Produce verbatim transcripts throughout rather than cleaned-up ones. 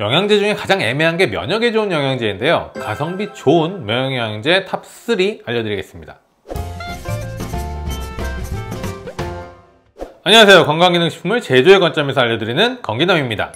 영양제 중에 가장 애매한 게 면역에 좋은 영양제인데요, 가성비 좋은 면역영양제 탑 삼 알려드리겠습니다. 안녕하세요. 건강기능식품을 제조의 관점에서 알려드리는 건기남입니다.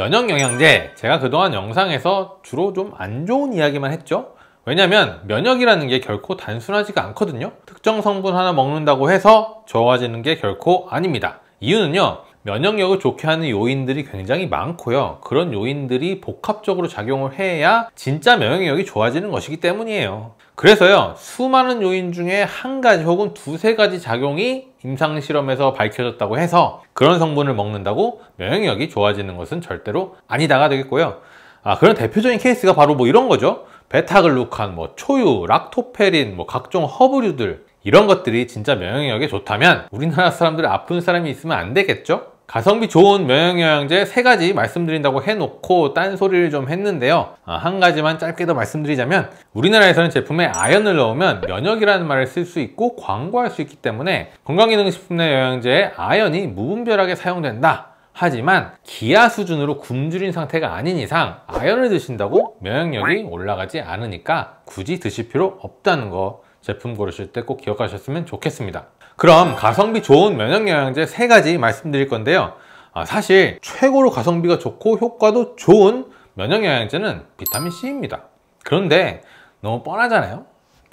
면역영양제, 제가 그동안 영상에서 주로 좀 안 좋은 이야기만 했죠. 왜냐면 면역이라는 게 결코 단순하지가 않거든요. 특정 성분 하나 먹는다고 해서 좋아지는 게 결코 아닙니다. 이유는요, 면역력을 좋게 하는 요인들이 굉장히 많고요, 그런 요인들이 복합적으로 작용을 해야 진짜 면역력이 좋아지는 것이기 때문이에요. 그래서요, 수많은 요인 중에 한 가지 혹은 두세 가지 작용이 임상실험에서 밝혀졌다고 해서 그런 성분을 먹는다고 면역력이 좋아지는 것은 절대로 아니다가 되겠고요. 아, 그런 대표적인 케이스가 바로 뭐 이런 거죠. 베타글루칸, 뭐 초유, 락토페린, 뭐 각종 허브류들, 이런 것들이 진짜 면역력에 좋다면 우리나라 사람들이 아픈 사람이 있으면 안 되겠죠? 가성비 좋은 면역영양제 세 가지 말씀드린다고 해놓고 딴소리를 좀 했는데요, 아, 한 가지만 짧게 더 말씀드리자면, 우리나라에서는 제품에 아연을 넣으면 면역이라는 말을 쓸 수 있고 광고할 수 있기 때문에 건강기능식품 내 영양제에 아연이 무분별하게 사용된다. 하지만 기아 수준으로 굶주린 상태가 아닌 이상 아연을 드신다고 면역력이 올라가지 않으니까 굳이 드실 필요 없다는 거 제품 고르실 때 꼭 기억하셨으면 좋겠습니다. 그럼 가성비 좋은 면역영양제 세 가지 말씀드릴 건데요, 아, 사실 최고로 가성비가 좋고 효과도 좋은 면역영양제는 비타민C입니다. 그런데 너무 뻔하잖아요.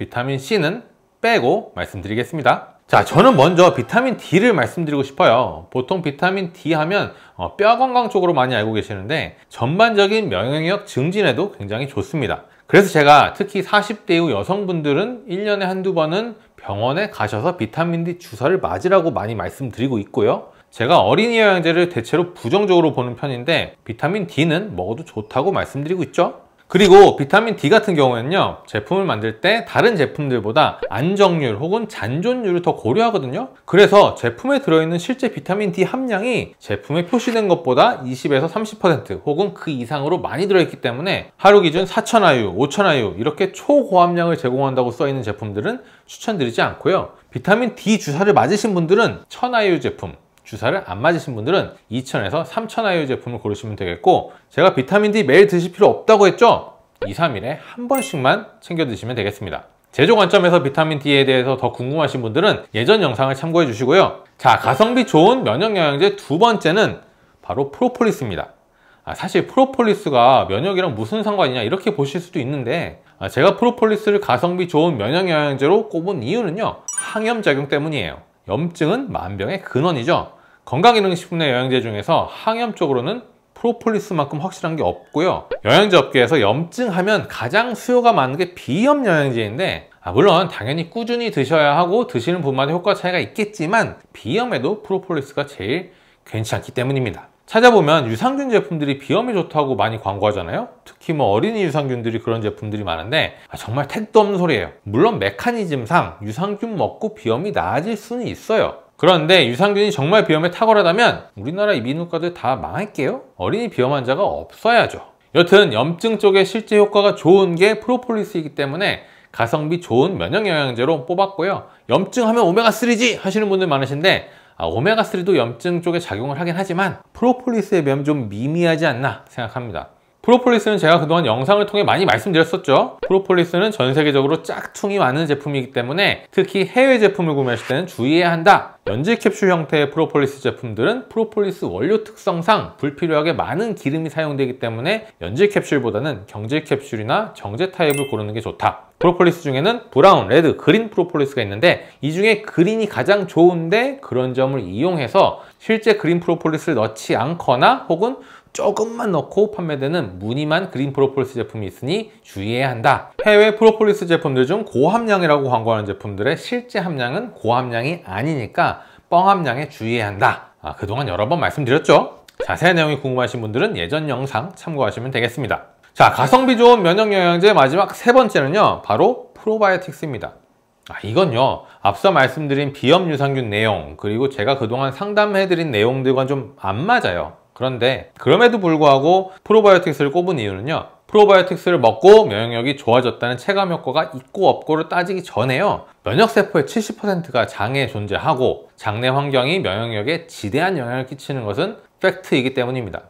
비타민C는 빼고 말씀드리겠습니다. 자, 저는 먼저 비타민 D를 말씀드리고 싶어요. 보통 비타민 D 하면 어, 뼈 건강 쪽으로 많이 알고 계시는데 전반적인 면역력 증진에도 굉장히 좋습니다. 그래서 제가 특히 사십 대 이후 여성분들은 일 년에 한두 번은 병원에 가셔서 비타민 D 주사를 맞으라고 많이 말씀드리고 있고요, 제가 어린이 영양제를 대체로 부정적으로 보는 편인데 비타민 D는 먹어도 좋다고 말씀드리고 있죠. 그리고 비타민 D 같은 경우에는요, 제품을 만들 때 다른 제품들보다 안정률 혹은 잔존율을 더 고려하거든요. 그래서 제품에 들어있는 실제 비타민 D 함량이 제품에 표시된 것보다 이십에서 삼십 퍼센트 혹은 그 이상으로 많이 들어있기 때문에 하루 기준 사천 아유, 오천 아유 이렇게 초고함량을 제공한다고 써있는 제품들은 추천드리지 않고요, 비타민 D 주사를 맞으신 분들은 천 아유 제품, 주사를 안 맞으신 분들은 이천에서 삼천 아유 제품을 고르시면 되겠고, 제가 비타민 D 매일 드실 필요 없다고 했죠? 이, 삼 일에 한 번씩만 챙겨 드시면 되겠습니다. 제조 관점에서 비타민 D에 대해서 더 궁금하신 분들은 예전 영상을 참고해 주시고요. 자, 가성비 좋은 면역영양제 두 번째는 바로 프로폴리스입니다. 아, 사실 프로폴리스가 면역이랑 무슨 상관이냐 이렇게 보실 수도 있는데, 아, 제가 프로폴리스를 가성비 좋은 면역영양제로 꼽은 이유는요, 항염작용 때문이에요. 염증은 만병의 근원이죠. 건강기능식품 내 영양제 중에서 항염 쪽으로는 프로폴리스만큼 확실한 게 없고요, 영양제 업계에서 염증하면 가장 수요가 많은 게 비염 영양제인데, 아, 물론 당연히 꾸준히 드셔야 하고 드시는 분마다 효과 차이가 있겠지만 비염에도 프로폴리스가 제일 괜찮기 때문입니다. 찾아보면 유산균 제품들이 비염에 좋다고 많이 광고하잖아요. 특히 뭐 어린이 유산균들이 그런 제품들이 많은데, 아, 정말 택도 없는 소리예요. 물론 메커니즘상 유산균 먹고 비염이 나아질 수는 있어요. 그런데 유산균이 정말 비염에 탁월하다면 우리나라 이비인후과들 다 망할게요. 어린이 비염 환자가 없어야죠. 여튼 염증 쪽에 실제 효과가 좋은 게 프로폴리스이기 때문에 가성비 좋은 면역영양제로 뽑았고요. 염증하면 오메가쓰리지 하시는 분들 많으신데, 아, 오메가쓰리도 염증 쪽에 작용을 하긴 하지만 프로폴리스에 비하면 좀 미미하지 않나 생각합니다. 프로폴리스는 제가 그동안 영상을 통해 많이 말씀드렸었죠. 프로폴리스는 전 세계적으로 짝퉁이 많은 제품이기 때문에 특히 해외 제품을 구매하실 때는 주의해야 한다. 연질 캡슐 형태의 프로폴리스 제품들은 프로폴리스 원료 특성상 불필요하게 많은 기름이 사용되기 때문에 연질 캡슐보다는 경질 캡슐이나 정제 타입을 고르는 게 좋다. 프로폴리스 중에는 브라운, 레드, 그린 프로폴리스가 있는데 이 중에 그린이 가장 좋은데, 그런 점을 이용해서 실제 그린 프로폴리스를 넣지 않거나 혹은 조금만 넣고 판매되는 무늬만 그린 프로폴리스 제품이 있으니 주의해야 한다. 해외 프로폴리스 제품들 중 고함량이라고 광고하는 제품들의 실제 함량은 고함량이 아니니까 뻥함량에 주의해야 한다. 아, 그동안 여러 번 말씀드렸죠. 자세한 내용이 궁금하신 분들은 예전 영상 참고하시면 되겠습니다. 자, 가성비 좋은 면역영양제 마지막 세 번째는요, 바로 프로바이오틱스입니다. 아, 이건요, 앞서 말씀드린 비염 유산균 내용, 그리고 제가 그동안 상담해드린 내용들과 좀 안 맞아요. 그런데 그럼에도 불구하고 프로바이오틱스를 꼽은 이유는요, 프로바이오틱스를 먹고 면역력이 좋아졌다는 체감 효과가 있고 없고를 따지기 전에요, 면역세포의 칠십 퍼센트가 장에 존재하고 장내 환경이 면역력에 지대한 영향을 끼치는 것은 팩트이기 때문입니다.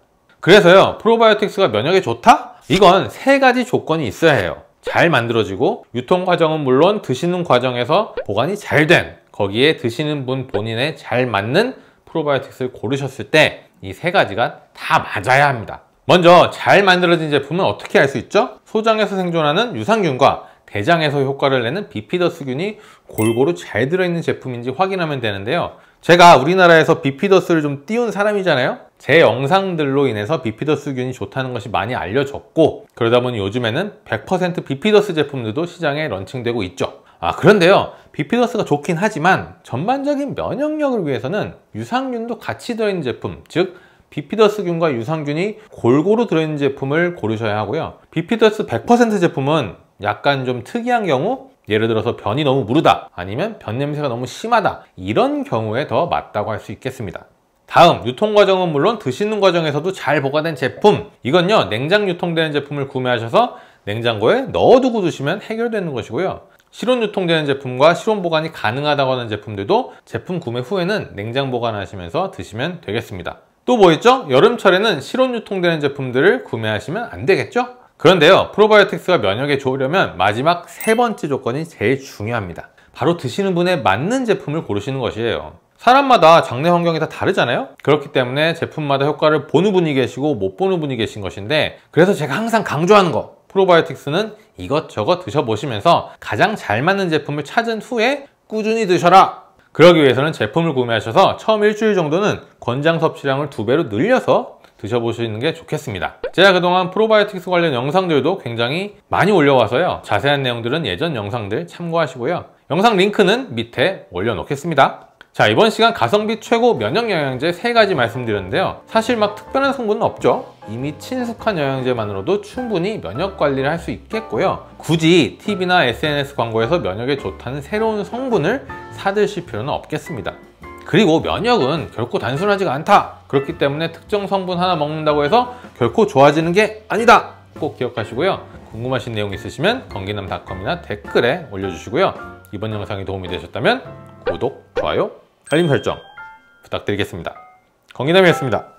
그래서요, 프로바이오틱스가 면역에 좋다? 이건 세 가지 조건이 있어야 해요. 잘 만들어지고, 유통 과정은 물론 드시는 과정에서 보관이 잘 된, 거기에 드시는 분 본인에 잘 맞는 프로바이오틱스를 고르셨을 때 이 세 가지가 다 맞아야 합니다. 먼저 잘 만들어진 제품은 어떻게 알 수 있죠? 소장에서 생존하는 유산균과 대장에서 효과를 내는 비피더스균이 골고루 잘 들어있는 제품인지 확인하면 되는데요. 제가 우리나라에서 비피더스를 좀 띄운 사람이잖아요. 제 영상들로 인해서 비피더스균이 좋다는 것이 많이 알려졌고, 그러다 보니 요즘에는 백 퍼센트 비피더스 제품들도 시장에 런칭되고 있죠. 아, 그런데요, 비피더스가 좋긴 하지만 전반적인 면역력을 위해서는 유산균도 같이 들어있는 제품, 즉 비피더스균과 유산균이 골고루 들어있는 제품을 고르셔야 하고요. 비피더스 백 퍼센트 제품은 약간 좀 특이한 경우, 예를 들어서 변이 너무 무르다, 아니면 변 냄새가 너무 심하다, 이런 경우에 더 맞다고 할 수 있겠습니다. 다음, 유통 과정은 물론 드시는 과정에서도 잘 보관된 제품. 이건요, 냉장 유통되는 제품을 구매하셔서 냉장고에 넣어두고 드시면 해결되는 것이고요. 실온 유통되는 제품과 실온 보관이 가능하다고 하는 제품들도 제품 구매 후에는 냉장 보관하시면서 드시면 되겠습니다. 또 뭐 있죠? 여름철에는 실온 유통되는 제품들을 구매하시면 안 되겠죠? 그런데요, 프로바이오틱스가 면역에 좋으려면 마지막 세 번째 조건이 제일 중요합니다. 바로 드시는 분에 맞는 제품을 고르시는 것이에요. 사람마다 장내 환경이 다 다르잖아요? 그렇기 때문에 제품마다 효과를 보는 분이 계시고 못 보는 분이 계신 것인데, 그래서 제가 항상 강조하는 거, 프로바이오틱스는 이것저것 드셔보시면서 가장 잘 맞는 제품을 찾은 후에 꾸준히 드셔라! 그러기 위해서는 제품을 구매하셔서 처음 일주일 정도는 권장 섭취량을 두 배로 늘려서 드셔보시는 게 좋겠습니다. 제가 그동안 프로바이오틱스 관련 영상들도 굉장히 많이 올려와서요, 자세한 내용들은 예전 영상들 참고하시고요. 영상 링크는 밑에 올려놓겠습니다. 자, 이번 시간 가성비 최고 면역 영양제 세 가지 말씀드렸는데요. 사실 막 특별한 성분은 없죠. 이미 친숙한 영양제만으로도 충분히 면역 관리를 할 수 있겠고요. 굳이 티비나 에스엔에스 광고에서 면역에 좋다는 새로운 성분을 사드실 필요는 없겠습니다. 그리고 면역은 결코 단순하지가 않다. 그렇기 때문에 특정 성분 하나 먹는다고 해서 결코 좋아지는 게 아니다. 꼭 기억하시고요. 궁금하신 내용 있으시면 건기남닷컴이나 댓글에 올려주시고요. 이번 영상이 도움이 되셨다면 구독, 좋아요, 알림 설정 부탁드리겠습니다. 건기남이었습니다.